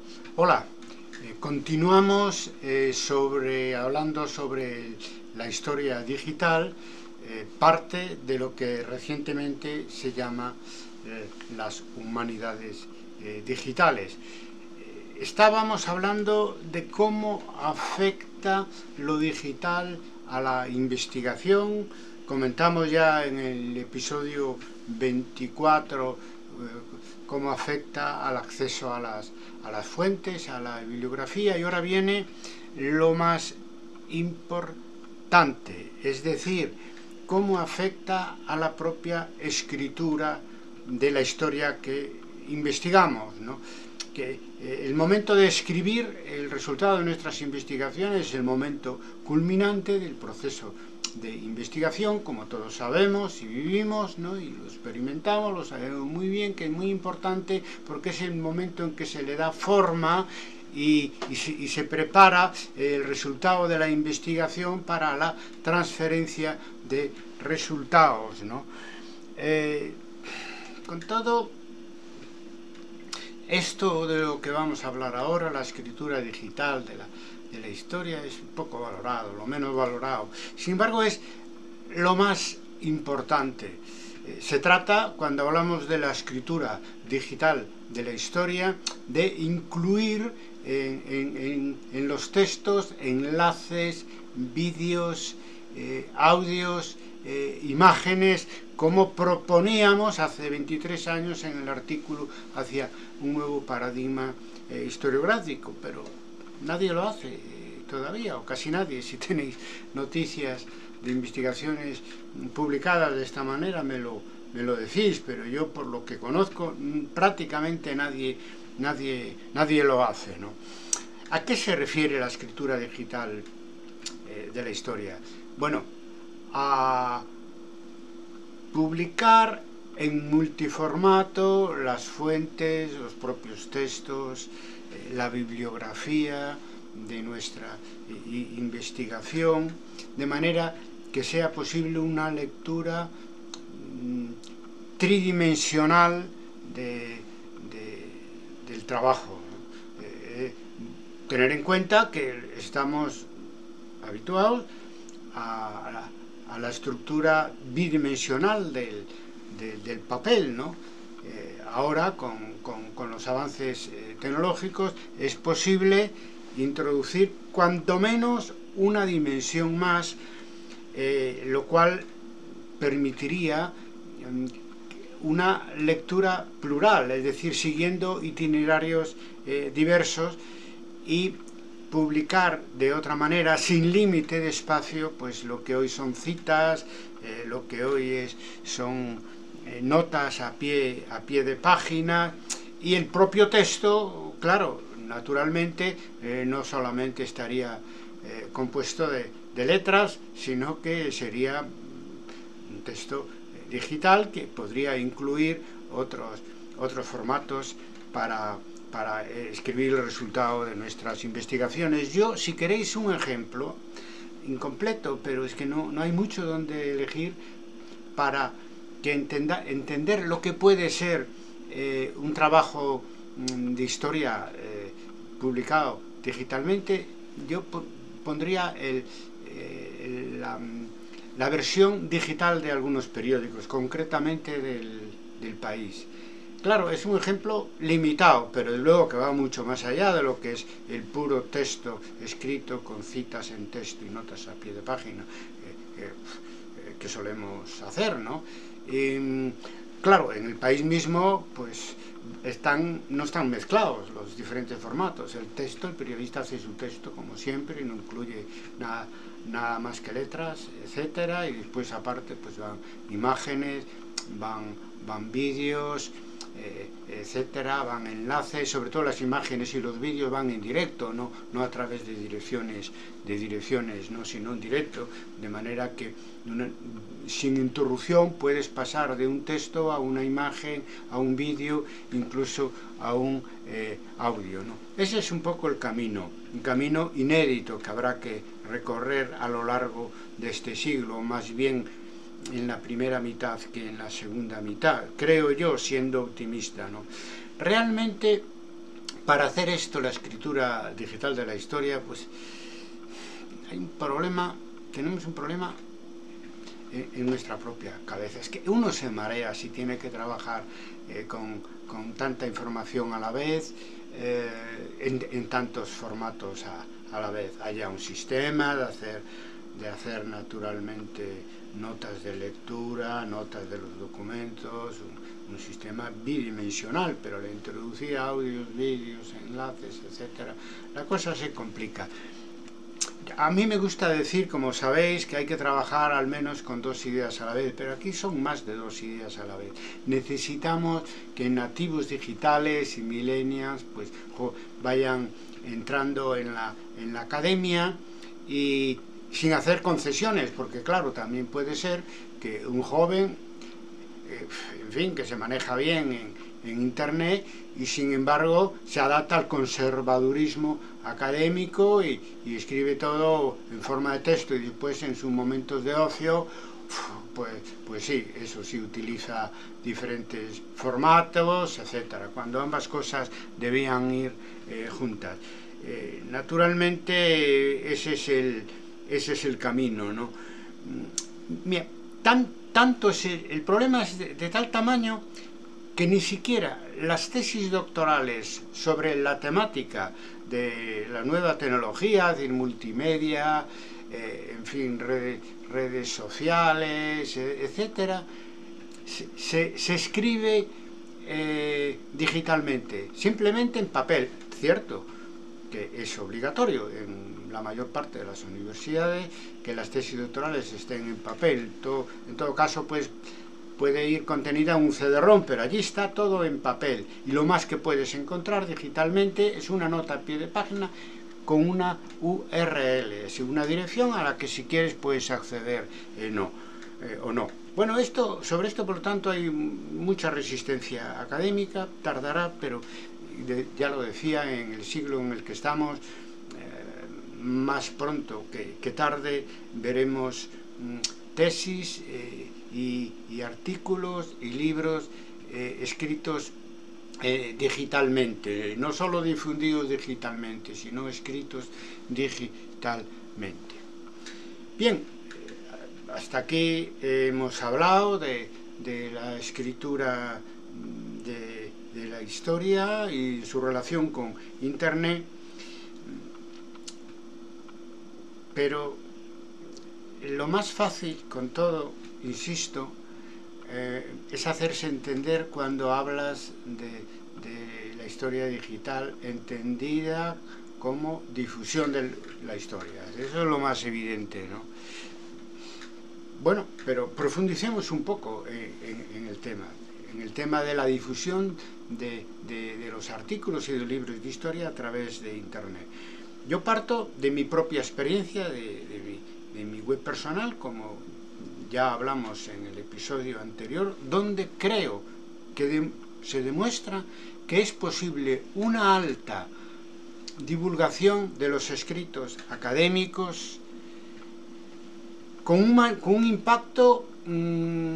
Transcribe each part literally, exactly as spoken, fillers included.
Hola, eh, continuamos eh, sobre, hablando sobre la historia digital, eh, parte de lo que recientemente se llama eh, las humanidades eh, digitales. Eh, estábamos hablando de cómo afecta lo digital a la investigación. Comentamos ya en el episodio veinticuatro eh, cómo afecta al acceso a las, a las fuentes, a la bibliografía, y ahora viene lo más importante, es decir, cómo afecta a la propia escritura de la historia que investigamos, ¿no? Que eh, el momento de escribir el resultado de nuestras investigaciones es el momento culminante del proceso de investigación, como todos sabemos y vivimos, ¿no? Y lo experimentamos, lo sabemos muy bien, que es muy importante porque es el momento en que se le da forma y, y, se, y se prepara el resultado de la investigación para la transferencia de resultados, ¿no? Eh, con todo esto de lo que vamos a hablar ahora, la escritura digital de la de la historia, es poco valorado, lo menos valorado. Sin embargo, es lo más importante. Eh, se trata, cuando hablamos de la escritura digital de la historia, de incluir en, en, en, en los textos enlaces, vídeos, eh, audios, eh, imágenes, como proponíamos hace veintitrés años en el artículo hacia un nuevo paradigma eh, historiográfico, pero nadie lo hace eh, todavía, o casi nadie. Si tenéis noticias de investigaciones publicadas de esta manera, me lo, me lo decís, pero yo, por lo que conozco, prácticamente nadie, nadie, nadie lo hace, ¿no? ¿A qué se refiere la escritura digital eh, de la historia? Bueno, a publicar en multiformato las fuentes, los propios textos, eh, la bibliografía de nuestra eh, investigación, de manera que sea posible una lectura mmm, tridimensional de, de, del trabajo, ¿no? Eh, tener en cuenta que estamos habituados a, a, la, a la estructura bidimensional del De, del papel, ¿no? Eh, ahora, con, con, con los avances eh, tecnológicos, es posible introducir cuanto menos una dimensión más, eh, lo cual permitiría eh, una lectura plural, es decir, siguiendo itinerarios eh, diversos, y publicar de otra manera, sin límite de espacio, pues lo que hoy son citas, eh, lo que hoy es, son Eh, notas a pie, a pie de página, y el propio texto, claro, naturalmente, eh, no solamente estaría eh, compuesto de, de letras, sino que sería un texto eh, digital que podría incluir otros, otros formatos para, para eh, escribir el resultado de nuestras investigaciones. Yo, si queréis un ejemplo, incompleto, pero es que no, no hay mucho donde elegir para que entenda, entender lo que puede ser eh, un trabajo mm, de historia eh, publicado digitalmente. Yo pondría el, eh, la, la versión digital de algunos periódicos, concretamente del, del País. Claro, es un ejemplo limitado, pero desde luego que va mucho más allá de lo que es el puro texto escrito con citas en texto y notas a pie de página eh, eh, que solemos hacer, ¿no? Y, claro, en el País mismo, pues están, no están mezclados los diferentes formatos. El texto, el periodista hace su texto como siempre y no incluye nada, nada más que letras, etcétera. Y después, aparte, pues van imágenes, van, van vídeos, eh, etcétera, van enlaces. Sobre todo las imágenes y los vídeos van en directo, no, no a través de direcciones, de direcciones, ¿no? Sino en directo, de manera que una, sin interrupción puedes pasar de un texto a una imagen, a un vídeo, incluso a un eh, audio, ¿no? Ese es un poco el camino, un camino inédito que habrá que recorrer a lo largo de este siglo, más bien en la primera mitad que en la segunda mitad, creo yo, siendo optimista, ¿no? Realmente para hacer esto, la escritura digital de la historia, pues hay un problema, tenemos un problema en, en nuestra propia cabeza. Es que uno se marea si tiene que trabajar eh, con, con tanta información a la vez, eh, en, en tantos formatos a, a la vez. Haya un sistema de hacer, de hacer naturalmente notas de lectura, notas de los documentos, un, un sistema bidimensional, pero le introducir audios, vídeos, enlaces, etcétera. La cosa se complica. A mí me gusta decir, como sabéis, que hay que trabajar al menos con dos ideas a la vez, pero aquí son más de dos ideas a la vez. Necesitamos que nativos digitales y millennials pues, vayan entrando en la, en la academia y sin hacer concesiones, porque claro, también puede ser que un joven, eh, en fin, que se maneja bien en, en internet y sin embargo se adapta al conservadurismo académico y, y escribe todo en forma de texto y después en sus momentos de ocio, pues, pues sí, eso sí, utiliza diferentes formatos, etcétera, cuando ambas cosas debían ir eh, juntas. Eh, naturalmente ese es el ese es el camino, ¿no? Mira, tan, tanto es el, el problema es de, de tal tamaño que ni siquiera las tesis doctorales sobre la temática de la nueva tecnología, es decir, multimedia, eh, en fin, redes, redes sociales, etcétera, se, se, se escribe eh, digitalmente, simplemente en papel, cierto, que es obligatorio en la mayor parte de las universidades que las tesis doctorales estén en papel. Todo, en todo caso, pues puede ir contenida en un C D ROM, pero allí está todo en papel. Y lo más que puedes encontrar digitalmente es una nota a pie de página con una U R L, es una dirección a la que si quieres puedes acceder eh, no, eh, o no. Bueno, esto, sobre esto, por lo tanto, hay mucha resistencia académica, tardará, pero de, ya lo decía, en el siglo en el que estamos, eh, más pronto que, que tarde, veremos mm, tesis eh, y, y artículos y libros eh, escritos eh, digitalmente, no solo difundidos digitalmente, sino escritos digitalmente. Bien, hasta aquí hemos hablado de, de la escritura de, de la historia y su relación con Internet, pero lo más fácil con todo, insisto, eh, es hacerse entender cuando hablas de, de la historia digital entendida como difusión de la historia. Eso es lo más evidente, ¿no? Bueno, pero profundicemos un poco en, en, en el tema, en el tema de la difusión de, de, de los artículos y de libros de historia a través de Internet. Yo parto de mi propia experiencia, de, de, mi, de mi web personal, como ya hablamos en el episodio anterior, donde creo que de, se demuestra que es posible una alta divulgación de los escritos académicos Con un, con un impacto mmm,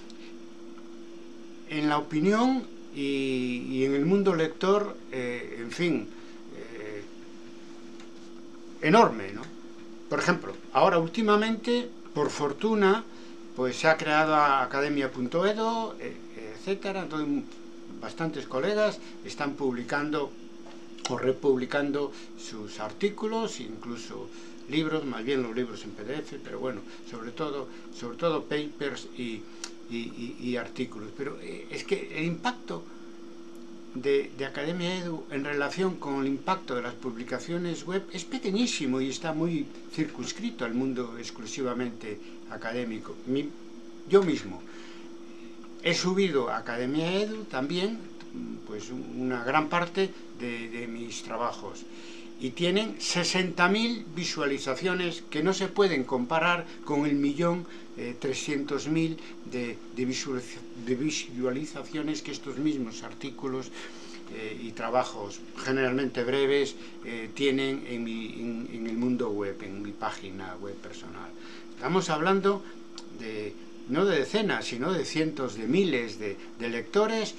en la opinión y, y en el mundo lector, eh, en fin, eh, enorme, ¿no? Por ejemplo, ahora últimamente, por fortuna, pues se ha creado academia punto edu, eh, etcétera. Entonces, bastantes colegas están publicando o republicando sus artículos, incluso libros, más bien los libros en P D F, pero bueno, sobre todo, sobre todo papers y, y, y, y artículos. Pero eh, es que el impacto de, de Academia Edu en relación con el impacto de las publicaciones web es pequeñísimo y está muy circunscrito al mundo exclusivamente académico. Mi, yo mismo he subido a Academia Edu también, pues una gran parte de, de mis trabajos. Y tienen sesenta mil visualizaciones que no se pueden comparar con el millón eh, trescientos mil de, de, visualiz de visualizaciones que estos mismos artículos eh, y trabajos generalmente breves eh, tienen en, mi, en, en el mundo web, en mi página web personal. Estamos hablando de, no de decenas, sino de cientos de miles de, de lectores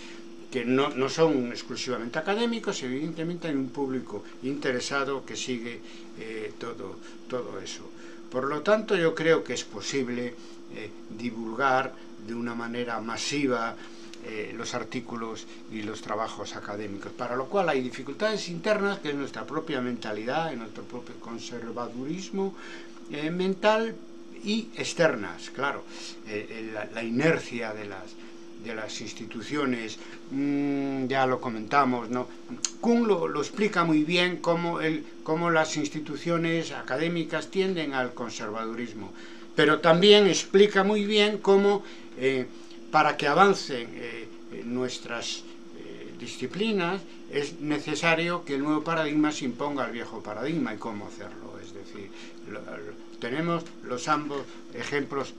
que no, no son exclusivamente académicos, evidentemente hay un público interesado que sigue eh, todo, todo eso. Por lo tanto, yo creo que es posible eh, divulgar de una manera masiva eh, los artículos y los trabajos académicos, para lo cual hay dificultades internas, que es nuestra propia mentalidad, nuestro propio conservadurismo eh, mental, y externas, claro, eh, la, la inercia de las de las instituciones, mmm, ya lo comentamos, ¿no? Kuhn lo, lo explica muy bien cómo, el, cómo las instituciones académicas tienden al conservadurismo, pero también explica muy bien cómo eh, para que avancen eh, nuestras eh, disciplinas es necesario que el nuevo paradigma se imponga al viejo paradigma y cómo hacerlo. Es decir, lo, lo, tenemos los ambos ejemplos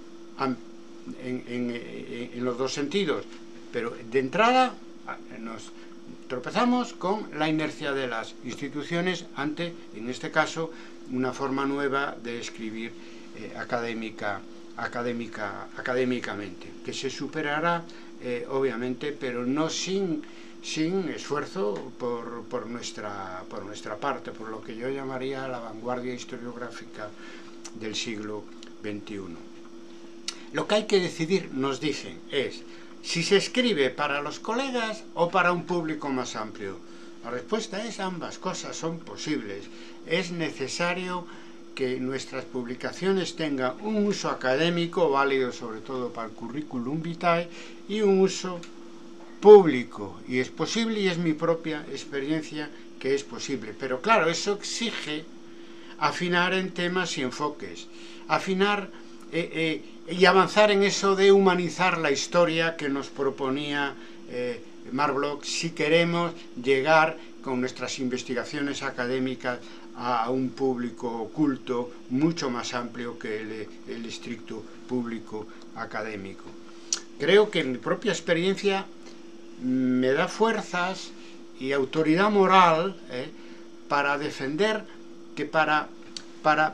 En, en, en los dos sentidos, pero de entrada nos tropezamos con la inercia de las instituciones ante, en este caso, una forma nueva de escribir eh, académica, académica, académicamente, que se superará, eh, obviamente, pero no sin, sin esfuerzo por, por, nuestra, por nuestra parte, por lo que yo llamaría la vanguardia historiográfica del siglo veintiuno. Lo que hay que decidir, nos dicen, es si se escribe para los colegas o para un público más amplio. La respuesta es ambas cosas son posibles. Es necesario que nuestras publicaciones tengan un uso académico, válido sobre todo para el currículum vitae, y un uso público. Y es posible, y es mi propia experiencia que es posible. Pero claro, eso exige afinar en temas y enfoques. Afinar eh, eh, y avanzar en eso de humanizar la historia que nos proponía eh, Marc Bloch, si queremos llegar con nuestras investigaciones académicas a un público oculto mucho más amplio que el, el estricto público académico. Creo que mi propia experiencia me da fuerzas y autoridad moral eh, para defender que para, para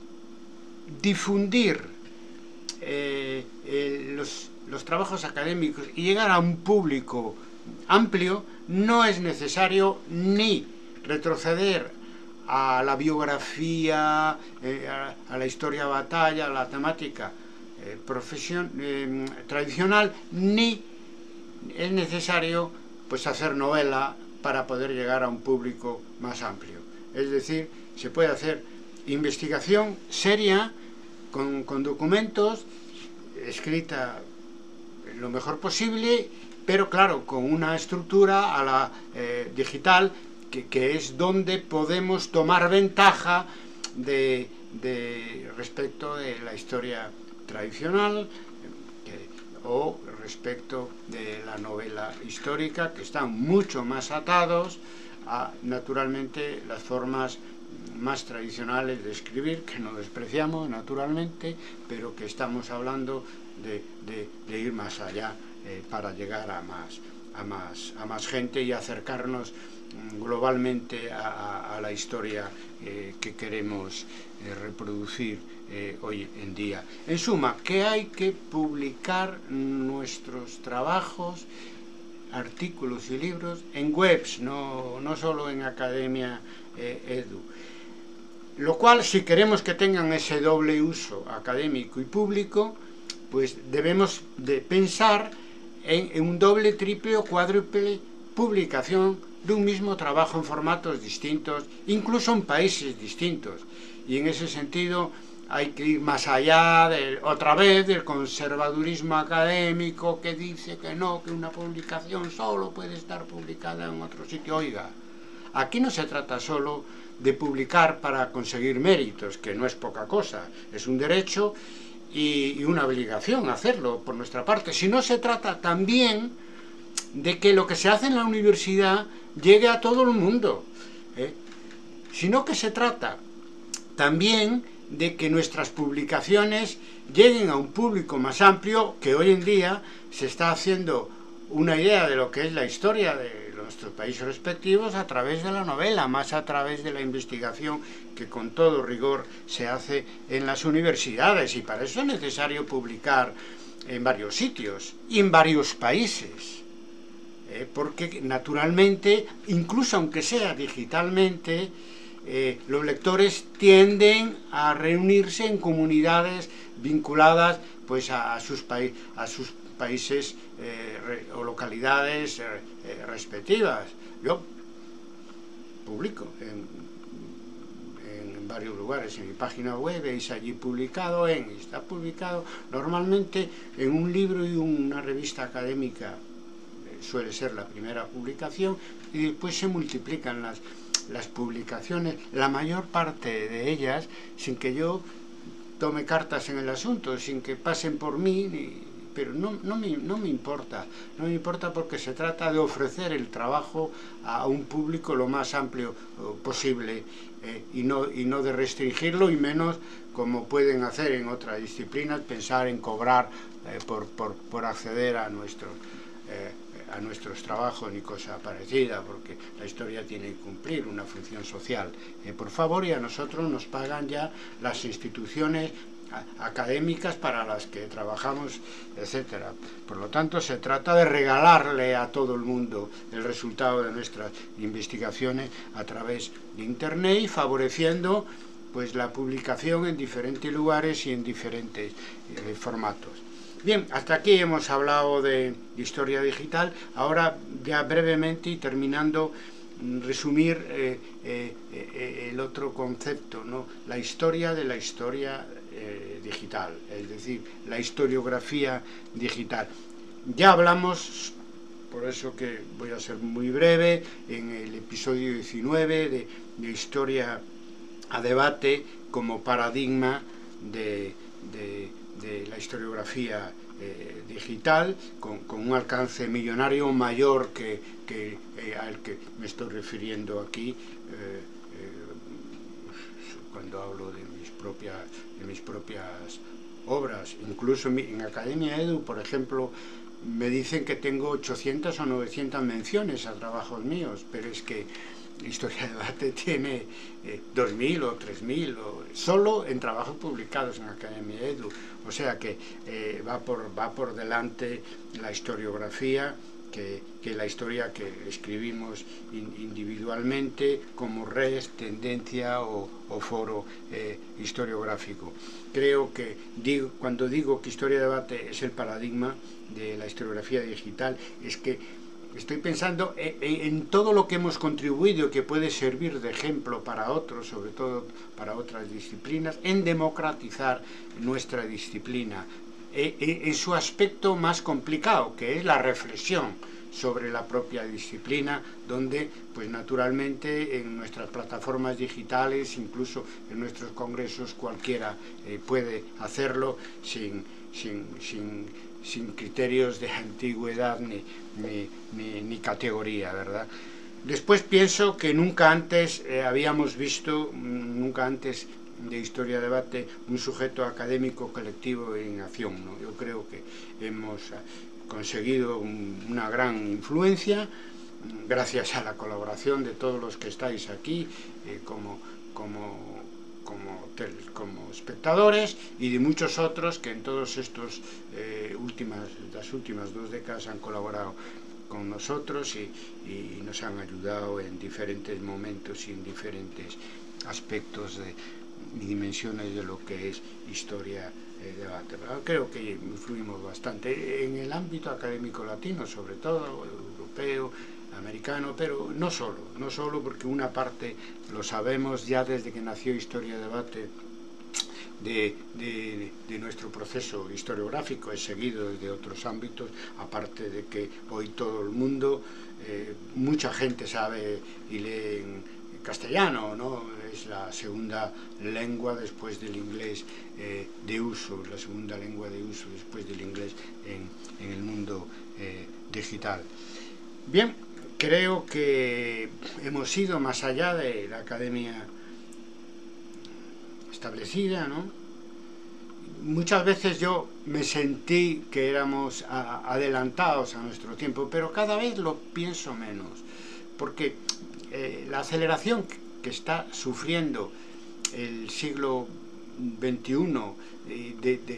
difundir Eh, eh, los, los trabajos académicos y llegar a un público amplio, no es necesario ni retroceder a la biografía, eh, a, a la historia batalla, a la temática eh, profesión, eh, tradicional, ni es necesario pues hacer novela para poder llegar a un público más amplio. Es decir, se puede hacer investigación seria, Con, con documentos, escrita lo mejor posible, pero claro, con una estructura a la eh, digital, que, que es donde podemos tomar ventaja de, de respecto de la historia tradicional eh, o respecto de la novela histórica, que están mucho más atados a, naturalmente, las formas más tradicionales de escribir, que no despreciamos naturalmente, pero que estamos hablando de, de, de ir más allá eh, para llegar a más, a, más, a más gente y acercarnos mm, globalmente a, a, a la historia eh, que queremos eh, reproducir eh, hoy en día. En suma, que hay que publicar nuestros trabajos, artículos y libros en webs, no, no solo en Academia eh, Edu. Lo cual, si queremos que tengan ese doble uso académico y público, pues debemos de pensar en, en un doble, triple o cuádruple publicación de un mismo trabajo en formatos distintos, incluso en países distintos. Y en ese sentido hay que ir más allá, de, otra vez, del conservadurismo académico que dice que no, que una publicación solo puede estar publicada en otro sitio. Oiga, aquí no se trata solo de publicar para conseguir méritos, que no es poca cosa, es un derecho y, y una obligación hacerlo por nuestra parte, sino se trata también de que lo que se hace en la universidad llegue a todo el mundo, ¿eh? Sino que se trata también de que nuestras publicaciones lleguen a un público más amplio, que hoy en día se está haciendo una idea de lo que es la historia de nuestros países respectivos a través de la novela, más a través de la investigación que con todo rigor se hace en las universidades, y para eso es necesario publicar en varios sitios y en varios países. eh, porque naturalmente, incluso aunque sea digitalmente, eh, los lectores tienden a reunirse en comunidades vinculadas pues a, a, sus, pa a sus países eh, re, o localidades eh, eh, respectivas. Yo publico en, en varios lugares, en mi página web, veis allí publicado, en, está publicado normalmente en un libro y una revista académica, eh, suele ser la primera publicación, y después se multiplican las, las publicaciones, la mayor parte de ellas sin que yo tome cartas en el asunto, sin que pasen por mí, ni, pero no, no, me, no me importa, no me importa porque se trata de ofrecer el trabajo a un público lo más amplio posible, eh, y, no, y no de restringirlo, y menos como pueden hacer en otras disciplinas, pensar en cobrar eh, por, por, por acceder a nuestros, eh, a nuestros trabajos ni cosa parecida, porque la historia tiene que cumplir una función social, eh, por favor, y a nosotros nos pagan ya las instituciones académicas para las que trabajamos, etcétera. Por lo tanto, se trata de regalarle a todo el mundo el resultado de nuestras investigaciones a través de Internet y favoreciendo pues la publicación en diferentes lugares y en diferentes eh, formatos. Bien, hasta aquí hemos hablado de historia digital. Ahora, ya brevemente y terminando, resumir eh, eh, eh, el otro concepto, ¿no? La historia de la historia eh, digital, es decir, la historiografía digital. Ya hablamos, por eso que voy a ser muy breve, en el episodio diecinueve de, de Historia a Debate como paradigma de, de, de la historiografía Eh, digital, con, con un alcance millonario mayor que, que eh, al que me estoy refiriendo aquí eh, eh, cuando hablo de mis propias, de mis propias obras. Incluso en, en Academia Edu, por ejemplo, me dicen que tengo ochocientas o novecientas menciones a trabajos míos, pero es que Historia de Debate tiene eh, dos mil o tres mil, solo en trabajos publicados en Academia Edu. O sea que eh, va, por, va por delante la historiografía que, que la historia que escribimos in, individualmente como red, tendencia o, o foro eh, historiográfico. Creo que digo, cuando digo que Historia de Debate es el paradigma de la historiografía digital, es que estoy pensando en, en todo lo que hemos contribuido y que puede servir de ejemplo para otros, sobre todo para otras disciplinas, en democratizar nuestra disciplina, en su aspecto más complicado, que es la reflexión sobre la propia disciplina, donde pues naturalmente en nuestras plataformas digitales, incluso en nuestros congresos, cualquiera eh, puede hacerlo sin, sin, sin, sin criterios de antigüedad ni, ni, ni, ni categoría, ¿verdad? Después pienso que nunca antes eh, habíamos visto, nunca antes de Historia de Debate, un sujeto académico colectivo en acción, ¿no? Yo creo que hemos conseguido un, una gran influencia gracias a la colaboración de todos los que estáis aquí eh, como, como, como, tel, como espectadores, y de muchos otros que en todas estas eh, últimas, las últimas dos décadas han colaborado con nosotros y, y nos han ayudado en diferentes momentos y en diferentes aspectos de y dimensiones de lo que es historia eh, debate. ¿Verdad? Creo que influimos bastante en el ámbito académico latino, sobre todo europeo, americano, pero no solo, no solo porque una parte lo sabemos ya desde que nació Historia Debate, de, de, de nuestro proceso historiográfico, es seguido desde otros ámbitos, aparte de que hoy todo el mundo, eh, mucha gente sabe y lee en castellano, ¿no? Es la segunda lengua después del inglés eh, de uso, la segunda lengua de uso después del inglés en, en el mundo eh, digital. Bien, creo que hemos ido más allá de la academia establecida, ¿no? Muchas veces yo me sentí que éramos a, adelantados a nuestro tiempo, pero cada vez lo pienso menos, porque eh, la aceleración que está sufriendo el siglo veintiuno eh, de, de,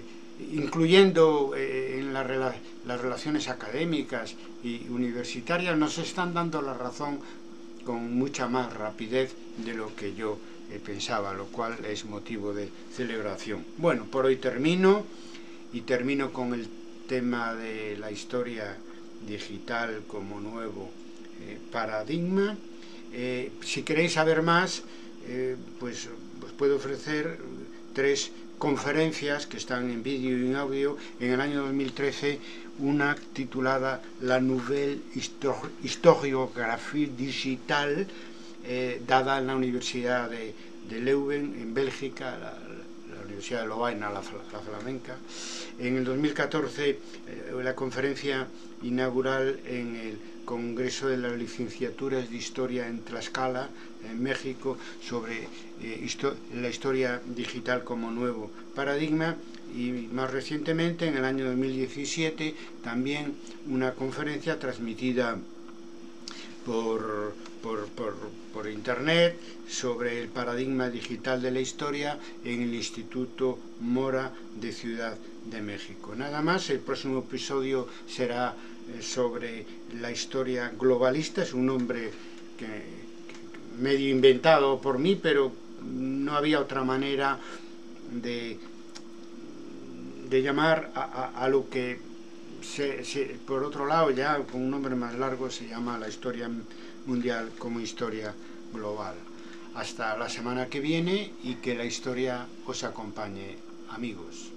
incluyendo eh, en la rela las relaciones académicas y universitarias, nos están dando la razón con mucha más rapidez de lo que yo eh, pensaba, lo cual es motivo de celebración. Bueno, por hoy termino, y termino con el tema de la historia digital como nuevo eh, paradigma. Eh, si queréis saber más, eh, pues os puedo ofrecer tres conferencias que están en vídeo y en audio. En el año dos mil trece, una titulada La Nouvelle Historiographie Digital, eh, dada en la Universidad de, de Leuven, en Bélgica, la, la Universidad de Lovaina, la, la flamenca. En el dos mil catorce, eh, la conferencia inaugural en el Congreso de las Licenciaturas de Historia en Tlaxcala, en México, sobre eh, histo la historia digital como nuevo paradigma. Y más recientemente, en el año dos mil diecisiete, también una conferencia transmitida por, por, por, por internet sobre el paradigma digital de la historia en el Instituto Mora de Ciudad de México. Nada más, el próximo episodio será sobre la historia globalista. Es un nombre que, que medio inventado por mí, pero no había otra manera de, de llamar a, a, a lo que se, se, por otro lado, ya con un nombre más largo, se llama la historia mundial como historia global. Hasta la semana que viene, y que la historia os acompañe, amigos.